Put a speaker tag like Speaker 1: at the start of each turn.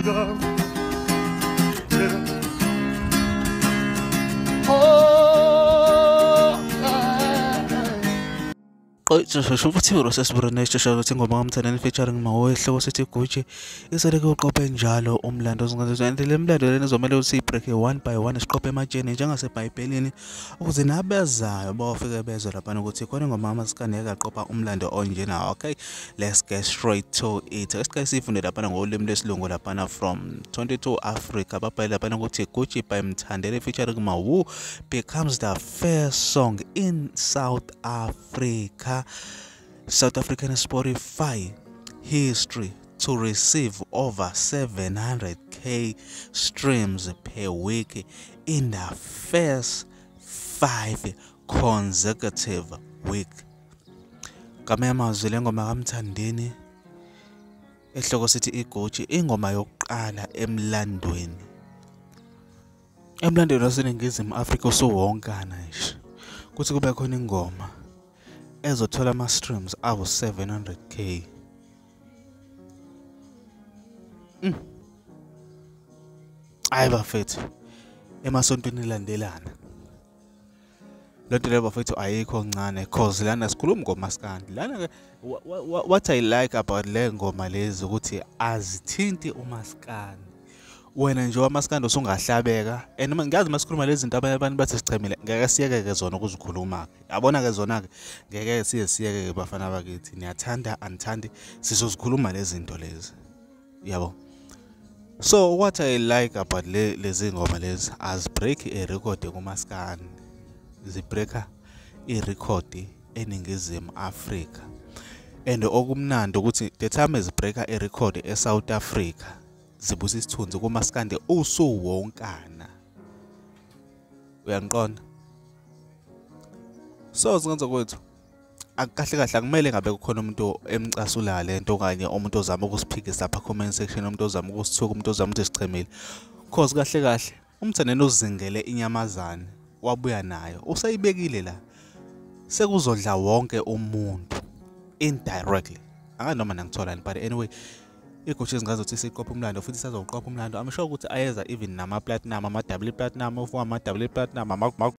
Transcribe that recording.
Speaker 1: Futhi urosesibone isishalo singoma Mthandeni featuring Mawhoo ehloko sithi igqutshi iseleke uqophe njalo umlando zingazizwe and le mlando lena izomela ukuthi ibreak one by one siqophe ematsheni njengaseBhayibhelini ukuze nabezayo bawufike bezwe lapha ukuthi khona ingoma amasikandeka aqopha umlando onjena. Okay, let's get straight to it. Esike sifunde lapha ngolimi lesilungu lapha from 22 Africa babhayile lapha ukuthi igqutshi by Mthandeni featuring Mawhoo becomes the first song in South African Spotify history to receive over 700k streams per week in the first 5 consecutive weeks. Kamemazwe lengoma kaMthandeni ehloko sithi igqutshi ingoma yokuqala emlandweni waseNingizimu Afrika usuwonkana nje kuthi kube khona ingoma ezothola ama-streams awu 700k. Hayi bafethu emasontweni landelana lonto leyo bafethu ayikho ncane cause lana sikhuluma ngomaskandi lana. What I like about le ngoma lezi ukuthi azithinti umaskandi. Wena nje wamaskandi usungahlabeka and ngiyazi masikhuluma lezi zinto abanye abantu bathi sichemile ngeke siyeke zona ukuzikhuluma ke yabona ke zona ke ngeke siyeke ke bafana bakithi niyathanda anithandi sizozikhuluma lezi zinto lezi yabo. So what I like about lezi ngoma lezi as break a record kumaskandi zibreaka I record eNingizimu Afrika and okumnandi ukuthi the time ezibreaka a record eSouth Africa zibusa isithunzi kumaskandi usuwonkana. Uyanqonda? So zingenza kwethu akahle kahle akumele ngabe kukhona umuntu emcasula lento okanye umuntu ozama ukusiphikisa lapha comment section, umuntu ozama ukusithuka, umuntu ozama ukuthi sichemile. Cause kahle kahle uMthandeni uzingele inyamazane wabuya nayo usayibekile la sekuzodla wonke umuntu indirectly. Anganoma nangitholani but anyway igqutshi zingazothi siqopha umlando futhi sazoqopha umlando. I'm sure ukuthi ayeza even nama platinum, ama double platinum, of ama double platinum,